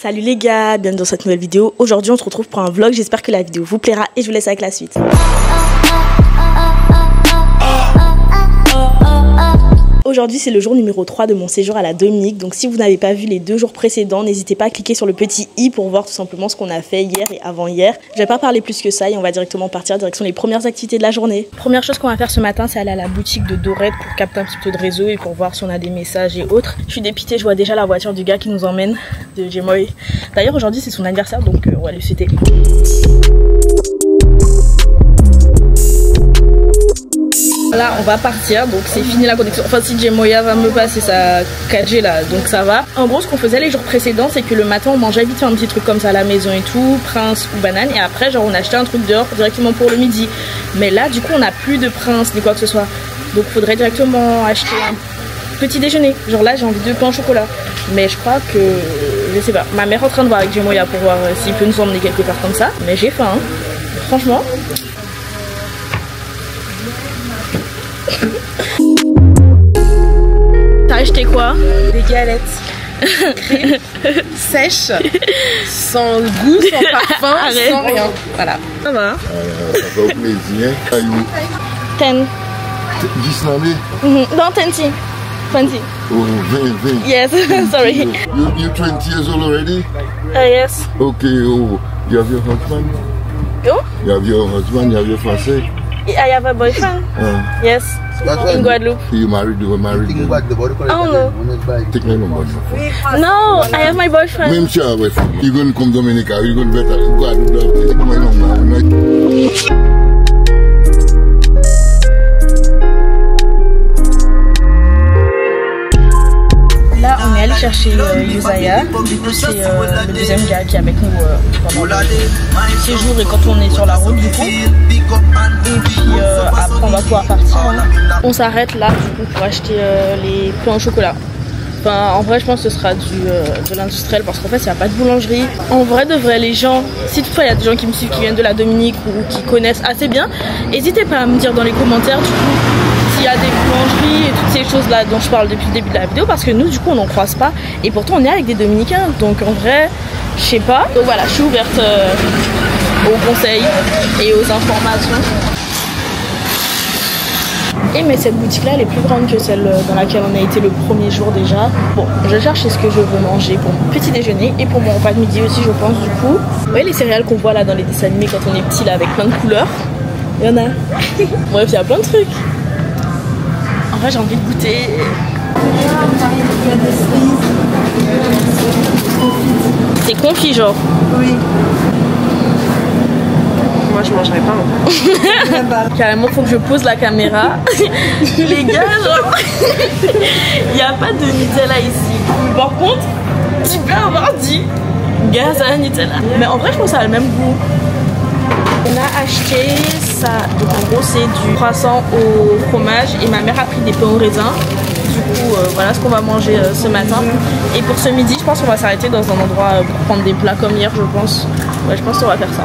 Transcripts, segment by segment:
Salut les gars, bienvenue dans cette nouvelle vidéo. Aujourd'hui on se retrouve pour un vlog, j'espère que la vidéo vous plaira et je vous laisse avec la suite. Aujourd'hui c'est le jour numéro 3 de mon séjour à la Dominique, donc si vous n'avez pas vu les 2 jours précédents, n'hésitez pas à cliquer sur le petit i pour voir tout simplement ce qu'on a fait hier et avant-hier. Je vais pas parler plus que ça et on va directement partir direction les premières activités de la journée. Première chose qu'on va faire ce matin, c'est aller à la boutique de Dorette pour capter un petit peu de réseau et pour voir si on a des messages et autres. Je suis dépitée, je vois déjà la voiture du gars qui nous emmène, de Gemoy. D'ailleurs aujourd'hui c'est son anniversaire donc on va lui souhaiter. Là on va partir, donc c'est fini la connexion. Enfin si Gemoya va me passer sa 4G là, donc ça va. En gros ce qu'on faisait les jours précédents, c'est que le matin on mangeait vite fait un petit truc comme ça à la maison et tout, Prince ou banane, et après genre on achetait un truc dehors directement pour le midi. Mais là du coup on n'a plus de Prince ni quoi que ce soit, donc faudrait directement acheter un petit déjeuner. Genre là j'ai envie de pain au chocolat, mais je crois que, je sais pas, ma mère est en train de voir avec Gemoya pour voir s'il peut nous emmener quelque part comme ça, mais j'ai faim hein. Franchement. T'as acheté quoi? Des galettes sèches, sans goût, sans parfum, arrête, sans rien. Voilà. Ça va? Ça fait au plaisir. 10. 10 l'année? Non, 20. 20. Oh, 20. Yes, sorry. You're 20 years old already? Yes. Okay, oh, you have your husband? You? You have your husband, you have your fiancé? I have a boyfriend. Yes. In Guadeloupe. You married, you were married. Oh no. Take my number. No, I have my boyfriend. Même si you're going to come Dominica, you're going to better. Guadeloupe, take my number. Là, on est allé chercher Yusaya. Du coup, c'est le deuxième gars qui est avec nous pendant le séjour et quand on est sur la route, du coup. Et puis après, on va pouvoir partir. On s'arrête là, du coup, pour acheter les pains au chocolat. Enfin, en vrai, je pense que ce sera de l'industriel parce qu'en fait, il n'y a pas de boulangerie. En vrai, de vrai, les gens, si toutefois il y a des gens qui me suivent, qui viennent de la Dominique ou qui connaissent assez bien, n'hésitez pas à me dire dans les commentaires, du coup, s'il y a des boulangeries et toutes ces choses là dont je parle depuis le début de la vidéo, parce que nous du coup on n'en croise pas et pourtant on est avec des Dominicains, donc en vrai je sais pas. Donc voilà, je suis ouverte aux conseils et aux informations. Et mais cette boutique là elle est plus grande que celle dans laquelle on a été le premier jour déjà. Bon, je cherche ce que je veux manger pour mon petit déjeuner et pour mon repas de midi aussi je pense du coup. Vous voyez les céréales qu'on voit là dans les dessins animés quand on est petit là avec plein de couleurs? Il y en a. Bref, il y a plein de trucs. En vrai j'ai envie de goûter. C'est confit genre? Oui. Moi je mangerai pas. Carrément faut que je pose la caméra. Les gars genre il n'y a pas de Nutella ici. Mais par contre tu peux avoir dit gaz à Nutella. Mais en vrai je pense que ça a le même goût. On a acheté ça, donc en gros c'est du croissant au fromage et ma mère a pris des pains au raisin. Du coup voilà ce qu'on va manger ce matin. Et pour ce midi je pense qu'on va s'arrêter dans un endroit pour prendre des plats comme hier je pense. Ouais je pense qu'on va faire ça.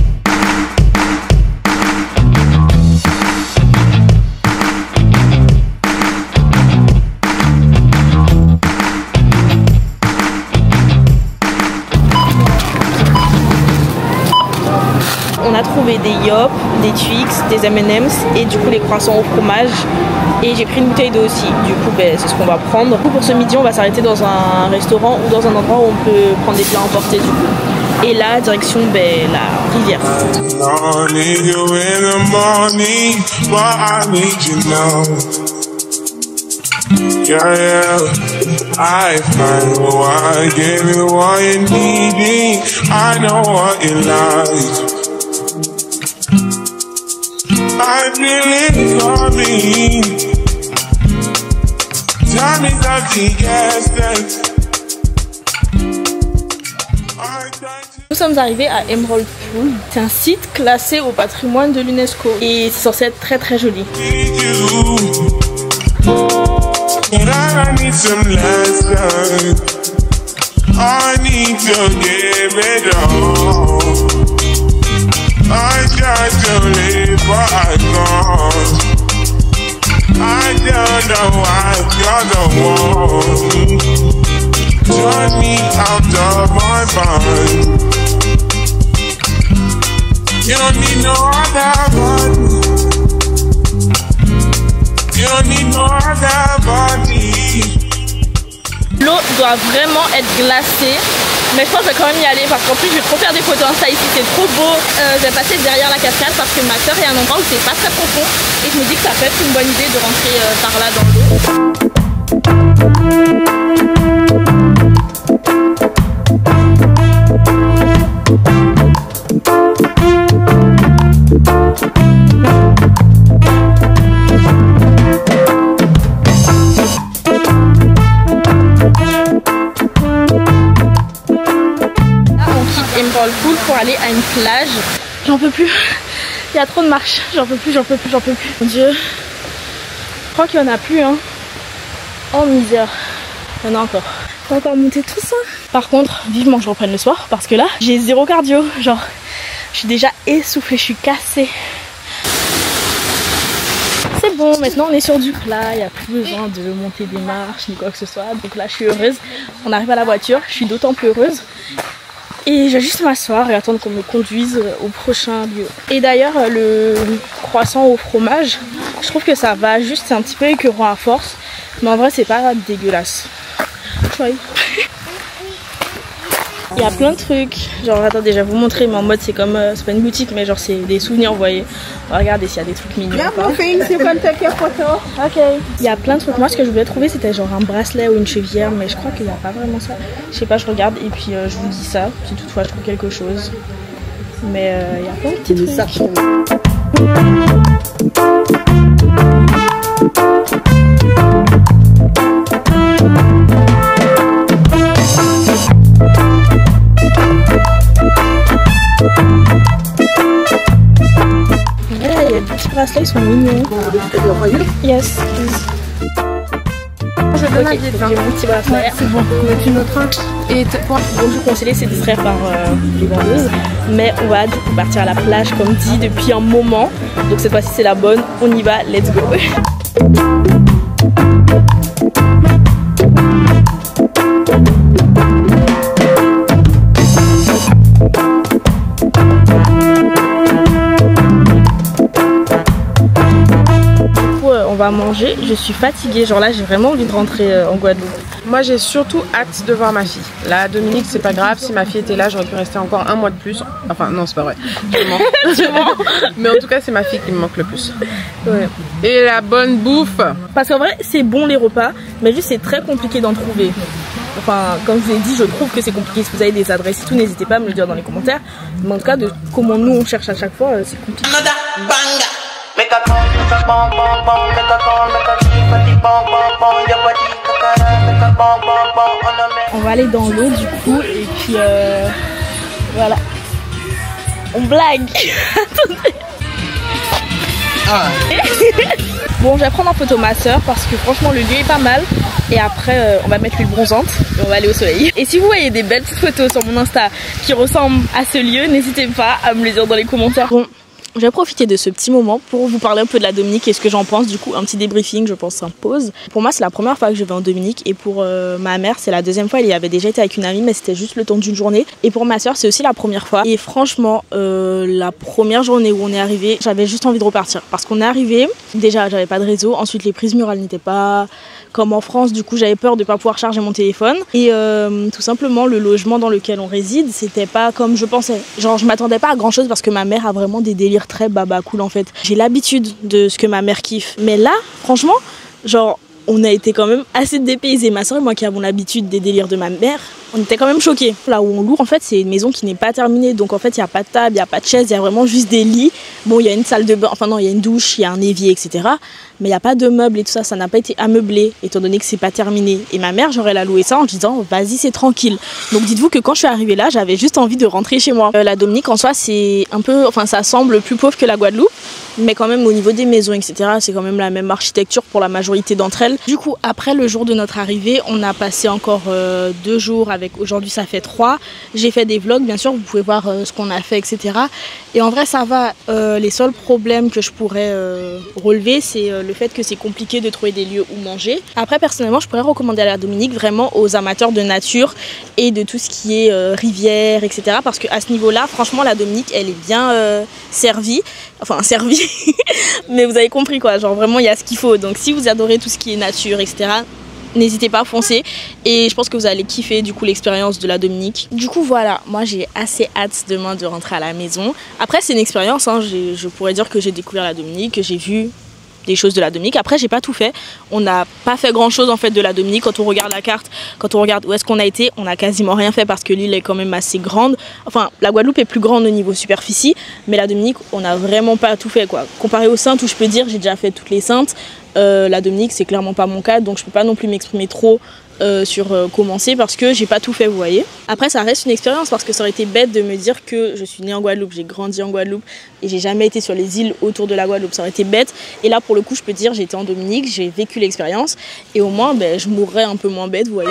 On a trouvé des Yop, des Twix, des M&M's et du coup les croissants au fromage. Et j'ai pris une bouteille d'eau aussi, du coup ben, c'est ce qu'on va prendre. Du coup, pour ce midi on va s'arrêter dans un restaurant ou dans un endroit où on peut prendre des plats emportés du coup. Et là, direction ben, la rivière. I believe for me. Time is of the essence. Nous sommes arrivés à Emerald Pool. C'est un site classé au patrimoine de l'UNESCO et c'est censé être très très joli. I need to give it all. I just to live what I got. I don't know why you're the one. Turn me out of my doit vraiment être glacé. Mais je pense que je vais quand même y aller parce qu'en plus je vais trop faire des photos Insta ici, c'est trop beau. Je vais passer derrière la cascade parce que ma soeur est à un endroit où c'est pas très profond. Et je me dis que ça peut être une bonne idée de rentrer par là dans l'eau. Pool pour aller à une plage. J'en peux plus. Il y a trop de marches. J'en peux plus, j'en peux plus, j'en peux plus. Mon Dieu. Je crois qu'il y en a plus, hein. Oh misère. Il y en a encore. Faut encore monter tout ça. Par contre, vivement que je reprenne le soir parce que là, j'ai zéro cardio. Genre, je suis déjà essoufflée, je suis cassée. C'est bon, maintenant on est sur du plat, il n'y a plus besoin de monter des marches ni quoi que ce soit. Donc là, je suis heureuse. On arrive à la voiture, je suis d'autant plus heureuse. Et je vais juste m'asseoir et attendre qu'on me conduise au prochain lieu. Et d'ailleurs, le croissant au fromage, je trouve que ça va juste, c'est un petit peu écœurant à force. Mais en vrai, c'est pas dégueulasse. Try. Il y a plein de trucs. Genre, attendez, je vais vous montrer, mais en mode, c'est comme, c'est pas une boutique, mais genre, c'est des souvenirs, vous voyez. On va regarder s'il y a des trucs mignons. Ok. Il y a plein de trucs. Moi, ce que je voulais trouver, c'était genre un bracelet ou une chevillère, mais je crois qu'il n'y a pas vraiment ça. Je sais pas, je regarde et puis je vous dis ça, si toutefois je trouve quelque chose. Mais il y a plein de petits trucs. Bracelets, ils sont mignons. Yes, please. Je vais donner j'ai mon petit bracelet. C'est bon, une autre. Et bon, je vous conseille, c'est distraire par les vendeuses. Mais on va du coup partir à la plage comme dit depuis un moment. Donc cette fois-ci c'est la bonne. On y va, let's go. On va manger, je suis fatiguée, genre là j'ai vraiment envie de rentrer en Guadeloupe. Moi j'ai surtout hâte de voir ma fille. Là Dominique c'est pas grave, si ma fille était là j'aurais pu rester encore un mois de plus. Enfin non c'est pas vrai, je mens. Tu mens. Mais en tout cas c'est ma fille qui me manque le plus. Ouais. Et la bonne bouffe. Parce qu'en vrai c'est bon les repas, mais juste c'est très compliqué d'en trouver. Enfin comme je vous ai dit je trouve que c'est compliqué. Si vous avez des adresses et tout n'hésitez pas à me le dire dans les commentaires. Mais en tout cas de comment nous on cherche à chaque fois c'est compliqué. On va aller dans l'eau du coup et puis voilà. On blague. Attendez. Bon je vais prendre en photo ma soeur parce que franchement le lieu est pas mal. Et après on va mettre l'huile bronzante et on va aller au soleil. Et si vous voyez des belles petites photos sur mon Insta qui ressemblent à ce lieu, n'hésitez pas à me les dire dans les commentaires. Bon. Je vais profiter de ce petit moment pour vous parler un peu de la Dominique et ce que j'en pense. Du coup, un petit débriefing, je pense, s'impose. Pour moi, c'est la première fois que je vais en Dominique. Et pour ma mère, c'est la deuxième fois. Elle y avait déjà été avec une amie, mais c'était juste le temps d'une journée. Et pour ma soeur, c'est aussi la première fois. Et franchement, la première journée où on est arrivé, j'avais juste envie de repartir. Parce qu'on est arrivé, déjà, j'avais pas de réseau. Ensuite, les prises murales n'étaient pas comme en France. Du coup, j'avais peur de ne pas pouvoir charger mon téléphone. Et tout simplement, le logement dans lequel on réside, c'était pas comme je pensais. Genre, je m'attendais pas à grand chose parce que ma mère a vraiment des délires très baba cool en fait. J'ai l'habitude de ce que ma mère kiffe. Mais là, franchement, genre, on a été quand même assez dépaysés. Ma soeur et moi qui avons l'habitude des délires de ma mère, on était quand même choqués. Là où on loue, en fait, c'est une maison qui n'est pas terminée. Donc en fait, il n'y a pas de table, il n'y a pas de chaise, il y a vraiment juste des lits. Bon, il y a une salle de bain, enfin non, il y a une douche, il y a un évier, etc. Mais il n'y a pas de meubles et tout ça, ça n'a pas été ameublé, étant donné que c'est pas terminé. Et ma mère, j'aurais la loué ça en disant, vas-y, c'est tranquille. Donc dites-vous que quand je suis arrivée là, j'avais juste envie de rentrer chez moi. La Dominique, en soi, c'est un peu, enfin, ça semble plus pauvre que la Guadeloupe. Mais quand même, au niveau des maisons, etc., c'est quand même la même architecture pour la majorité d'entre elles. Du coup, après le jour de notre arrivée, on a passé encore 2 jours avec, aujourd'hui, ça fait 3. J'ai fait des vlogs, bien sûr, vous pouvez voir ce qu'on a fait, etc. Et en vrai, ça va. Les seuls problèmes que je pourrais relever, c'est le fait que c'est compliqué de trouver des lieux où manger. Après, personnellement, je pourrais recommander à la Dominique vraiment aux amateurs de nature et de tout ce qui est rivière, etc. Parce qu'à ce niveau-là, franchement, la Dominique, elle est bien servie. Enfin, servie, mais vous avez compris quoi. Genre vraiment, il y a ce qu'il faut. Donc, si vous adorez tout ce qui est nature, etc., n'hésitez pas à foncer et je pense que vous allez kiffer du coup l'expérience de la Dominique. Du coup voilà, moi j'ai assez hâte demain de rentrer à la maison. Après c'est une expérience, hein. Je pourrais dire que j'ai découvert la Dominique, que j'ai vu des choses de la Dominique. Après j'ai pas tout fait, on n'a pas fait grand chose en fait de la Dominique. Quand on regarde la carte, quand on regarde où est-ce qu'on a été, on a quasiment rien fait parce que l'île est quand même assez grande. Enfin la Guadeloupe est plus grande au niveau superficie, mais la Dominique on n'a vraiment pas tout fait quoi. Comparé aux Saintes où je peux dire j'ai déjà fait toutes les Saintes, la Dominique c'est clairement pas mon cas, donc je peux pas non plus m'exprimer trop sur comment c'est parce que j'ai pas tout fait, vous voyez. Après ça reste une expérience parce que ça aurait été bête de me dire que je suis née en Guadeloupe, j'ai grandi en Guadeloupe et j'ai jamais été sur les îles autour de la Guadeloupe, ça aurait été bête. Et là pour le coup je peux dire j'ai été en Dominique, j'ai vécu l'expérience et au moins ben, je mourrais un peu moins bête, vous voyez.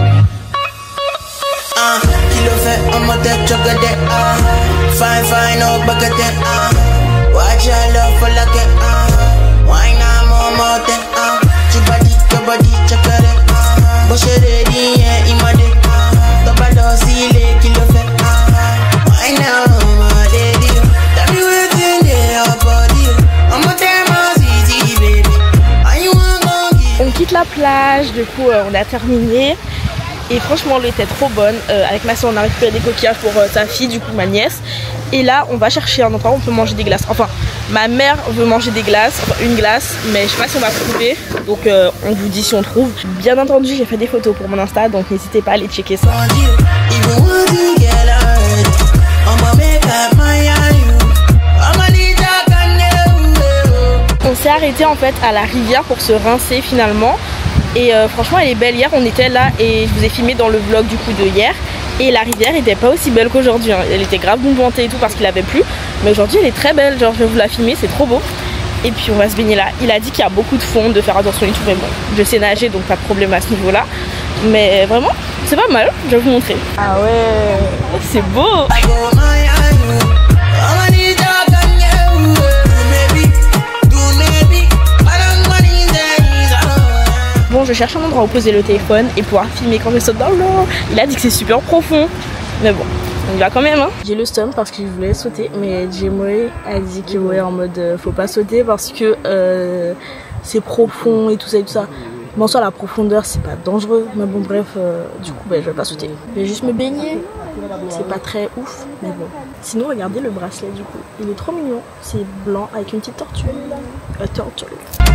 On quitte la plage, du coup on a terminé et franchement l'eau était trop bonne. Avec ma soeur on a récupéré des coquillages pour sa fille, du coup ma nièce. Et là on va chercher un endroit où on peut manger des glaces. Enfin ma mère veut manger des glaces, enfin une glace, mais je sais pas si on va trouver. Donc on vous dit si on trouve. Bien entendu j'ai fait des photos pour mon Insta, donc n'hésitez pas à aller checker ça. On s'est arrêté en fait à la rivière pour se rincer finalement. Et franchement elle est belle. Hier on était là et je vous ai filmé dans le vlog du coup de hier. Et la rivière n'était pas aussi belle qu'aujourd'hui, hein. Elle était grave mouvementée et tout parce qu'il avait plu. Mais aujourd'hui elle est très belle, genre je vais vous la filmer, c'est trop beau. Et puis on va se baigner là. Il a dit qu'il y a beaucoup de fond, de faire attention et tout. Mais bon, je sais nager donc pas de problème à ce niveau là. Mais vraiment c'est pas mal, je vais vous montrer. Ah ouais, c'est beau. Bon, je cherche un endroit où poser le téléphone et pouvoir filmer quand je saute dans l'eau. Il a dit que c'est super profond, mais bon, on y va quand même, hein. J'ai le stum parce que je voulais sauter, mais Jemoy a dit que ouais, en mode faut pas sauter parce que c'est profond et tout ça et tout ça. Bon, soit la profondeur c'est pas dangereux, mais bon bref, du coup je vais pas sauter. Je vais juste me baigner, c'est pas très ouf, mais bon. Sinon regardez le bracelet du coup, il est trop mignon, c'est blanc avec une petite tortue. Tortue.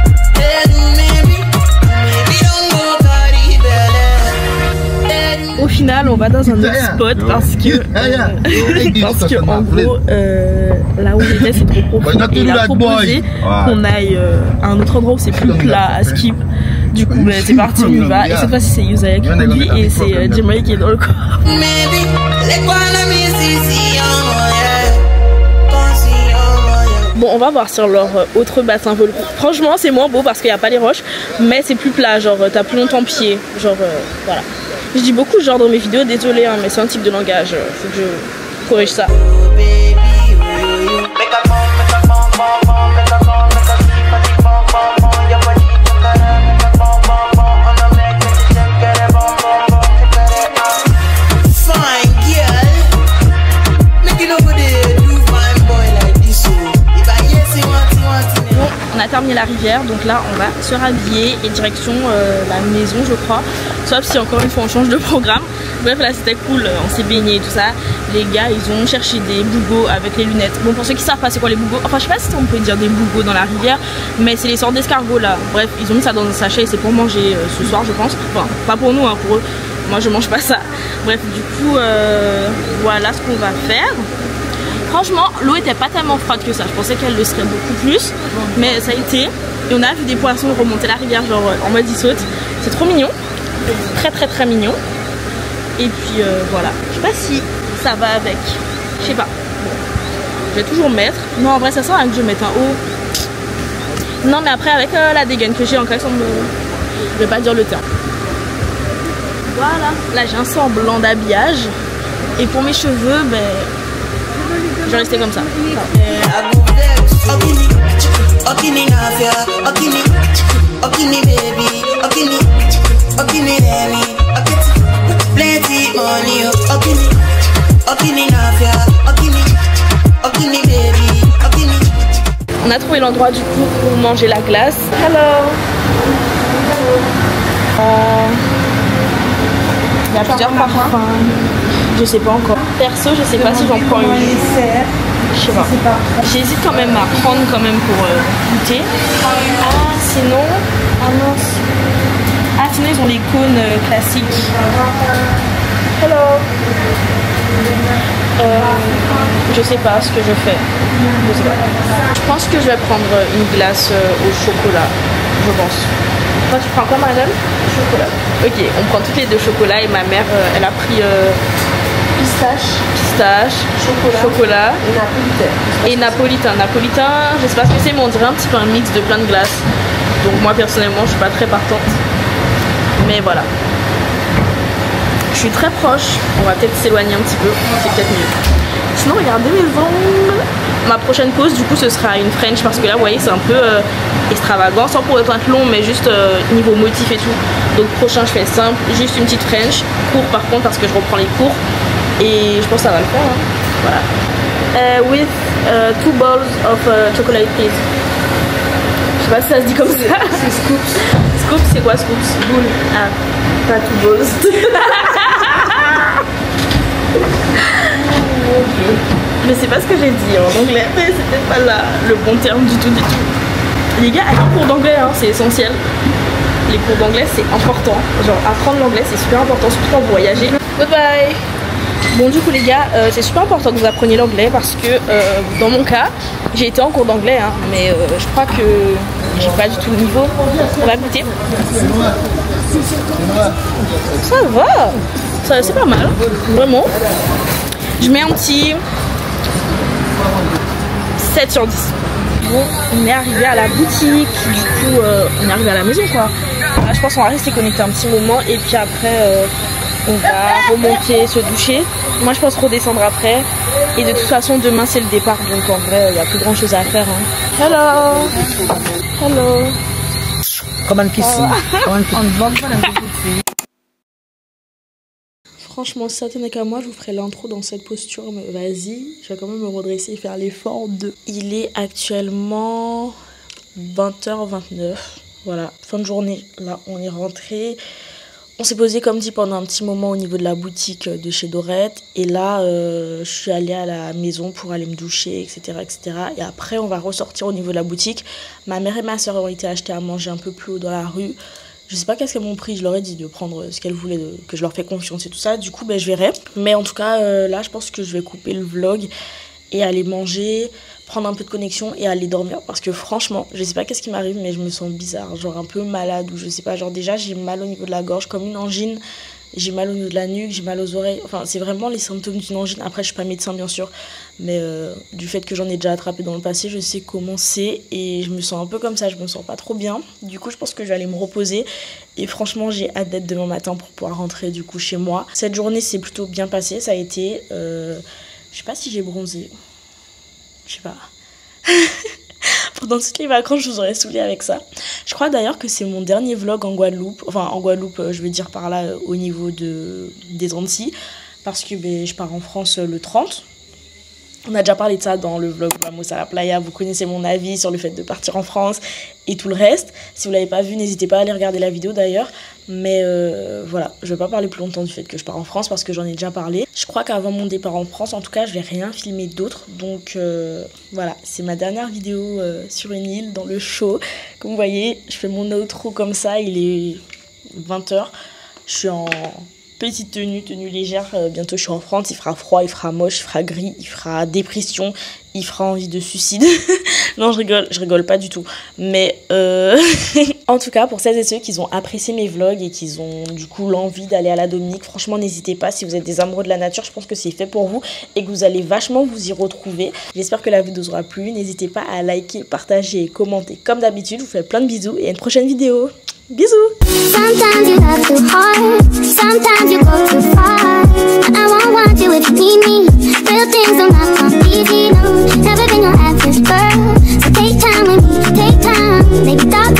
Au final on va dans un autre spot parce que en gros là où j'étais c'est trop profond et il a proposé qu'on aille à un autre endroit où c'est plus plat à skip. Du coup bah, c'est parti, on y va et cette fois-ci c'est Yusaya qui conduit et c'est Jemoy qui est dans le corps. Bon on va voir sur leur autre bassin vaut le coup. Franchement c'est moins beau parce qu'il n'y a pas les roches, mais c'est plus plat, genre t'as plus longtemps pied, genre voilà. Je dis beaucoup genre dans mes vidéos, désolé hein, mais c'est un type de langage, faut que je corrige ça. On a terminé la rivière, donc là on va se rhabiller et direction la maison je crois. Sauf si encore une fois on change de programme. Bref là c'était cool, on s'est baigné et tout ça. Les gars ils ont cherché des bougots avec les lunettes. Bon pour ceux qui savent pas c'est quoi les bougots, enfin je sais pas si on peut dire des bougots dans la rivière, mais c'est les sortes d'escargots là. Bref ils ont mis ça dans un sachet et c'est pour manger ce soir je pense. Enfin pas pour nous hein, pour eux. Moi je mange pas ça. Bref du coup voilà ce qu'on va faire. Franchement, l'eau était pas tellement froide que ça. Je pensais qu'elle le serait beaucoup plus, mais ça a été. Et on a vu des poissons remonter la rivière, genre en mode ils sautent. C'est trop mignon, très mignon. Et puis voilà. Je sais pas si ça va avec. Je sais pas. Bon. Je vais toujours mettre. Non, en vrai, ça sert à rien que je mette un haut. Non, mais après, avec la dégaine que j'ai en caleçon, je vais pas dire le terme. Voilà. Là, j'ai un semblant d'habillage. Et pour mes cheveux, ben. Je vais rester comme ça. On a trouvé l'endroit du coup pour manger la glace. Hello. Il y a plusieurs parfums. Je sais pas encore. Perso, je sais pas si j'en prends une. Je sais pas. J'hésite quand même à prendre quand même pour goûter. Ah, sinon. Ah mince. Ah, sinon ils ont les cônes classiques. Hello. Je sais pas ce que je fais. Je sais pas. Je pense que je vais prendre une glace au chocolat. Je pense. Toi, tu prends quoi, madame? Chocolat. Ok, on prend toutes les deux chocolat et ma mère, elle a pris pistache, chocolat et napolitain. Napolitain, je sais pas ce que c'est, mais on dirait un petit peu un mix de plein de glaces. Donc moi, personnellement, je suis pas très partante. Mais voilà. Je suis très proche. On va peut-être s'éloigner un petit peu. C'est peut-être mieux. Sinon, regardez mes ongles. Ma prochaine pause, du coup, ce sera une French parce que là, vous voyez, c'est un peu extravagant, sans pour autant être long, mais juste niveau motif et tout. Donc, prochain, je fais simple, juste une petite French. Court, par contre, parce que je reprends les cours. Et je pense que ça va le faire. Hein. Voilà. With 2 balls of chocolate, please. Je sais pas si ça se dit comme ça. C'est scoops. Scoops, c'est quoi scoops? Boule. Ah, pas 2 balls. Mais c'est pas ce que j'ai dit en anglais, mais c'était pas là le bon terme du tout. Les gars, allez en cours d'anglais, hein, c'est essentiel. Les cours d'anglais, c'est important. Genre, apprendre l'anglais, c'est super important, surtout quand vous voyagez. Goodbye. Bon, du coup, les gars, c'est super important que vous appreniez l'anglais parce que dans mon cas, j'ai été en cours d'anglais, hein, mais je crois que j'ai pas du tout le niveau. On va goûter. Ça va, c'est pas mal, vraiment. Je mets un petit 7 sur 10. Bon, on est arrivé à la boutique, du coup on est arrivé à la maison quoi. Je pense qu'on va rester connecté un petit moment et puis après on va remonter, se doucher. Moi je pense redescendre après. Et de toute façon demain c'est le départ, donc en vrai il n'y a plus grand chose à faire. Hein. Hello. Hello. Come on, kiss me. Franchement, si ça tenait qu'à moi, je vous ferai l'intro dans cette posture, mais vas-y, je vais quand même me redresser et faire l'effort de... Il est actuellement 20h29, voilà, fin de journée, là on est rentré. On s'est posé comme dit pendant un petit moment au niveau de la boutique de chez Dorette, et là je suis allée à la maison pour aller me doucher, etc., etc. Et après on va ressortir au niveau de la boutique. Ma mère et ma soeur ont été acheter à manger un peu plus haut dans la rue. Je sais pas qu'est-ce qu'elles m'ont pris, je leur ai dit de prendre ce qu'elles voulaient, que je leur fais confiance et tout ça. Du coup, ben, je verrai. Mais en tout cas, là, je pense que je vais couper le vlog et aller manger, prendre un peu de connexion et aller dormir. Parce que franchement, je sais pas qu'est-ce qui m'arrive, mais je me sens bizarre, genre un peu malade ou je sais pas. Genre déjà, j'ai mal au niveau de la gorge, comme une angine. J'ai mal au niveau de la nuque, j'ai mal aux oreilles. Enfin, c'est vraiment les symptômes d'une angine. Après, je suis pas médecin, bien sûr. Mais du fait que j'en ai déjà attrapé dans le passé, je sais comment c'est. Et je me sens un peu comme ça, je me sens pas trop bien. Du coup, je pense que je vais aller me reposer. Et franchement, j'ai hâte d'être demain matin pour pouvoir rentrer du coup chez moi. Cette journée s'est plutôt bien passée. Ça a été... je sais pas si j'ai bronzé. Je sais pas. Pendant toutes les vacances, je vous aurais saoulé avec ça. Je crois d'ailleurs que c'est mon dernier vlog en Guadeloupe. Enfin, en Guadeloupe, je veux dire par là, au niveau des Antilles. Parce que je pars en France le 30. On a déjà parlé de ça dans le vlog Vamos à la Playa. Vous connaissez mon avis sur le fait de partir en France et tout le reste. Si vous ne l'avez pas vu, n'hésitez pas à aller regarder la vidéo d'ailleurs. Mais voilà, je ne vais pas parler plus longtemps du fait que je pars en France parce que j'en ai déjà parlé. Je crois qu'avant mon départ en France, en tout cas, je vais rien filmer d'autre. Donc voilà, c'est ma dernière vidéo sur une île dans le show. Comme vous voyez, je fais mon outro comme ça, il est 20h. Je suis en... petite tenue légère, bientôt je suis en France, il fera froid, il fera moche, il fera gris, il fera dépression, il fera envie de suicide. Non, je rigole pas du tout. Mais en tout cas, pour celles et ceux qui ont apprécié mes vlogs et qui ont du coup l'envie d'aller à la Dominique, franchement n'hésitez pas, si vous êtes des amoureux de la nature, je pense que c'est fait pour vous et que vous allez vachement vous y retrouver. J'espère que la vidéo vous aura plu, n'hésitez pas à liker, partager et commenter comme d'habitude, je vous fais plein de bisous et à une prochaine vidéo. Bisous. Sometimes you love too hard, sometimes you go too far. I won't want you if you need me. Real things don't have come easy, no. Never been your average girl, so take time with me, take time. Maybe talk